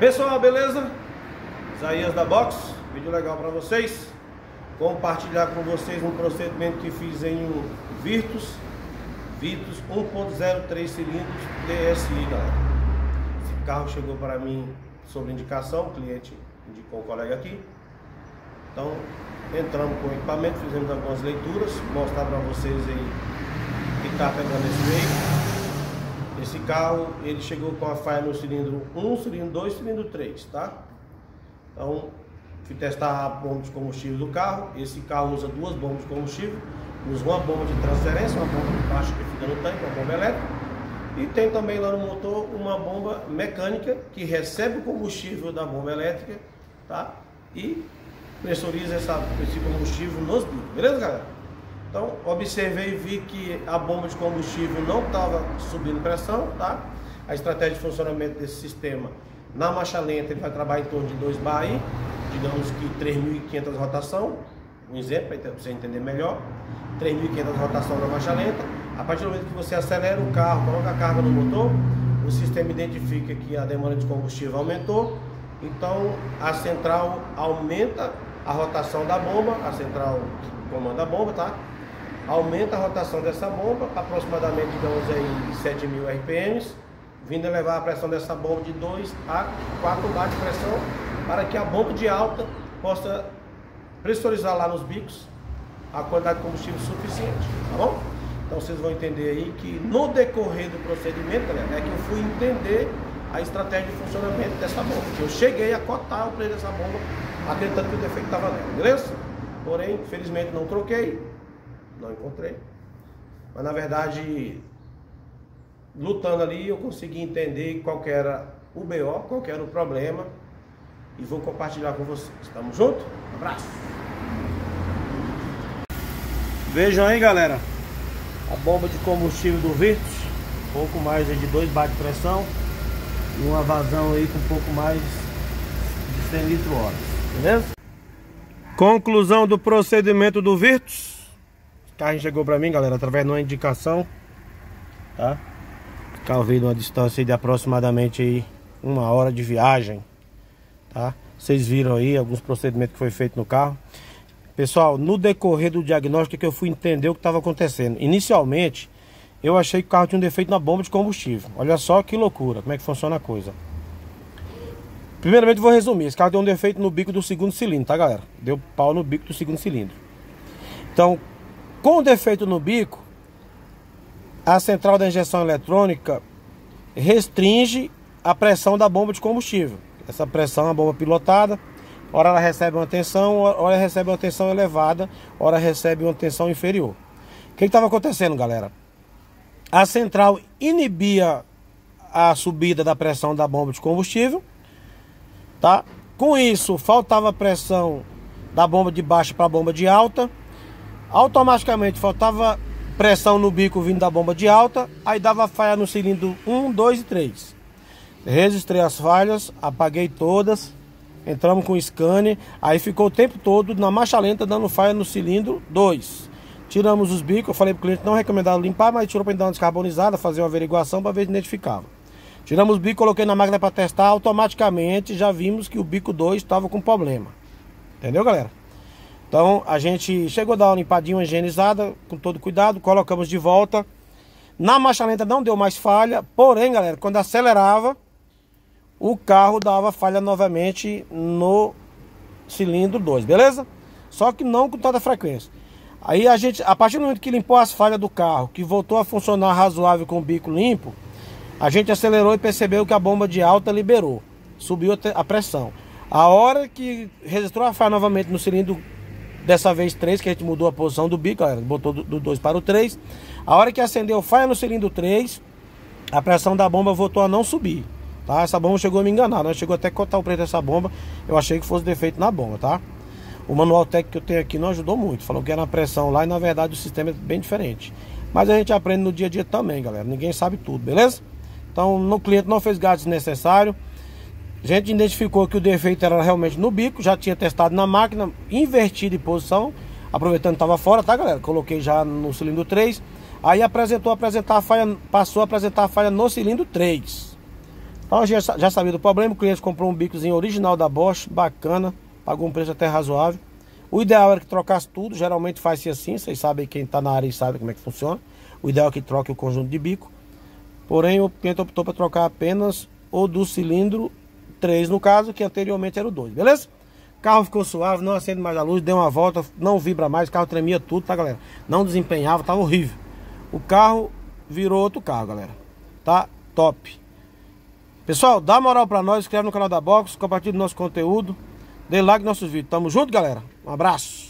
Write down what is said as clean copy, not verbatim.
Pessoal, beleza? Isaías da Box, vídeo legal para vocês. Compartilhar com vocês um procedimento que fiz em um Virtus 1.0 3 cilindros TSI, galera. Esse carro chegou para mim sob indicação, o cliente indicou um colega aqui. Então, entramos com o equipamento, fizemos algumas leituras, mostrar para vocês aí que está pegando esse veículo. Esse carro, ele chegou com a falha no cilindro 1, cilindro 2, cilindro 3, tá? Então, fui testar a bomba de combustível do carro. Esse carro usa duas bombas de combustível. Usa uma bomba de transferência, uma bomba de baixo que fica no tanque, uma bomba elétrica. E tem também lá no motor uma bomba mecânica que recebe o combustível da bomba elétrica, tá? E pressuriza esse combustível nos bicos, beleza, galera? Então, observei e vi que a bomba de combustível não estava subindo pressão, tá? A estratégia de funcionamento desse sistema, na marcha lenta, ele vai trabalhar em torno de 2 bar aí, digamos que 3.500 rotação, um exemplo para você entender melhor, 3.500 rotação na marcha lenta. A partir do momento que você acelera o carro, coloca a carga no motor, o sistema identifica que a demanda de combustível aumentou, então a central aumenta a rotação da bomba, a central que comanda a bomba, tá? Aumenta a rotação dessa bomba, aproximadamente, digamos aí, 7.000 RPMs, vindo elevar a pressão dessa bomba de 2 a 4 bar de pressão, para que a bomba de alta possa pressurizar lá nos bicos a quantidade de combustível suficiente, tá bom? Então vocês vão entender aí que no decorrer do procedimento, galera, é que eu fui entender a estratégia de funcionamento dessa bomba, que eu cheguei a cotar o preço dessa bomba, acreditando que o defeito estava nela, beleza? Porém, infelizmente não troquei, não encontrei, mas na verdade, lutando ali, eu consegui entender qual que era o BO, qual que era o problema, e vou compartilhar com vocês. Tamo junto? Um abraço! Vejam aí, galera, a bomba de combustível do Virtus, pouco mais de 2 bar de pressão e uma vazão aí com um pouco mais de 100 litros hora, beleza? Conclusão do procedimento do Virtus. O carro chegou pra mim, galera, através de uma indicação, tá? O carro veio de uma distância de aproximadamente aí 1 hora de viagem, tá? Vocês viram aí alguns procedimentos que foi feito no carro. Pessoal, no decorrer do diagnóstico que eu fui entender o que estava acontecendo. Inicialmente, eu achei que o carro tinha um defeito na bomba de combustível. Olha só que loucura, como é que funciona a coisa. Primeiramente, vou resumir. Esse carro deu um defeito no bico do segundo cilindro, tá, galera? Deu pau no bico do segundo cilindro. Então, com o defeito no bico, a central da injeção eletrônica restringe a pressão da bomba de combustível. Essa pressão é uma bomba pilotada. Ora ela recebe uma tensão, ora recebe uma tensão elevada, ora recebe uma tensão inferior. O que estava acontecendo, galera? A central inibia a subida da pressão da bomba de combustível, tá? Com isso, faltava pressão da bomba de baixa para a bomba de alta. Automaticamente faltava pressão no bico vindo da bomba de alta. Aí dava falha no cilindro 1, 2 e 3. Registrei as falhas, apaguei todas. Entramos com o scanner, aí ficou o tempo todo na marcha lenta dando falha no cilindro 2. Tiramos os bicos, eu falei pro cliente não recomendava limpar, mas tirou para dar uma descarbonizada, fazer uma averiguação para ver se identificava. Tiramos os bicos, coloquei na máquina para testar, automaticamente já vimos que o bico 2 estava com problema. Entendeu, galera? Então a gente chegou a dar uma limpadinha, uma higienizada, com todo cuidado, colocamos de volta. Na marcha lenta não deu mais falha, porém, galera, quando acelerava, o carro dava falha novamente no cilindro 2, beleza? Só que não com tanta frequência. Aí a gente, a partir do momento que limpou as falhas do carro, que voltou a funcionar razoável com o bico limpo, a gente acelerou e percebeu que a bomba de alta liberou, subiu a pressão. A hora que registrou a falha novamente no cilindro, dessa vez 3, que a gente mudou a posição do bico, galera, botou do 2 para o 3. A hora que acendeu falha no cilindro 3, a pressão da bomba voltou a não subir. Tá? Essa bomba chegou a me enganar, não chegou até a cotar o preço dessa bomba. Eu achei que fosse defeito na bomba, tá? O manual técnico que eu tenho aqui não ajudou muito. Falou que era a pressão lá e na verdade o sistema é bem diferente. Mas a gente aprende no dia a dia também, galera. Ninguém sabe tudo, beleza? Então o cliente não fez gasto desnecessário. A gente identificou que o defeito era realmente no bico. Já tinha testado na máquina, invertido em posição, aproveitando que estava fora, tá, galera? Coloquei já no cilindro 3. Aí passou a apresentar a falha no cilindro 3. Então a gente já sabia do problema, o cliente comprou um bicozinho original da Bosch, bacana, pagou um preço até razoável. O ideal era que trocasse tudo, geralmente faz-se assim, vocês sabem, quem está na área sabe como é que funciona. O ideal é que troque o conjunto de bico. Porém, o cliente optou para trocar apenas o do cilindro 3, no caso, que anteriormente era o 2, beleza? O carro ficou suave, não acende mais a luz, deu uma volta, não vibra mais, o carro tremia tudo, tá, galera? Não desempenhava, tava horrível. O carro virou outro carro, galera. Tá top. Pessoal, dá moral pra nós, inscreve no canal da Box, compartilha o nosso conteúdo, dê like nos nossos vídeos. Tamo junto, galera. Um abraço.